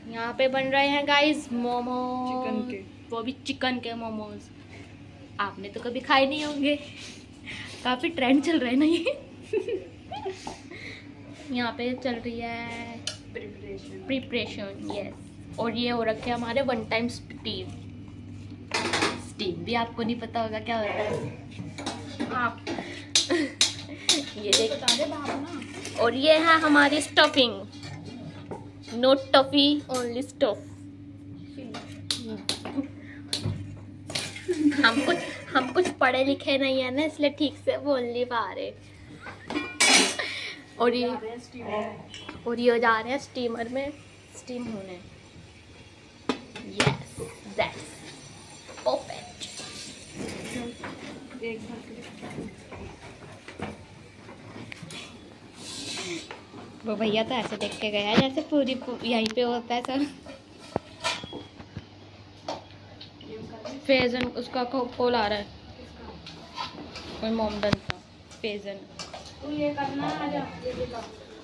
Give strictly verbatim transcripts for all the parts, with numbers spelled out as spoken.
यहाँ पे बन रहे हैं गाइस मोमो, चिकन के, वो भी चिकन के मोमोज। आपने तो कभी खाए नहीं होंगे, काफी ट्रेंड चल रहा है ना ये। यहाँ पे चल रही है प्रिपरेशन प्रिपरेशन यस। और ये हो रखे हमारे वन टाइम स्टीम। स्टीम भी आपको नहीं पता होगा क्या होता है आप। ये देख बता दे बाप ना। और ये है हमारी stuffing, no toffee only stuff. हम कुछ हम कुछ पढ़े लिखे नहीं है ना, इसलिए ठीक से बोल नहीं पा रहे। और ये और ये जा रहे हैं स्टीमर में स्टीम होने। Yes that's perfect. एक वो भैया तो ऐसे देख के गया जैसे पूरी यहीं पे होता है सब। फेजन उसका कॉल आ रहा है, कोई मोमडन का फेजन। तू ये करना आ जा, ये दिखा।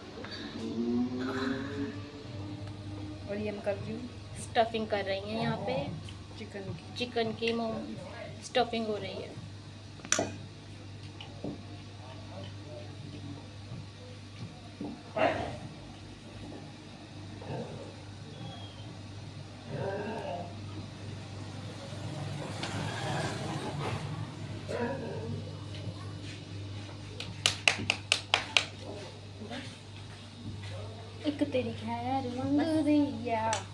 और ये मैं कर रही हूँ स्टफिंग कर रही हैं यहाँ पे, चिकन की। चिकन की मोम स्टफिंग हो रही है। एक तेरी खैर मंग दिया।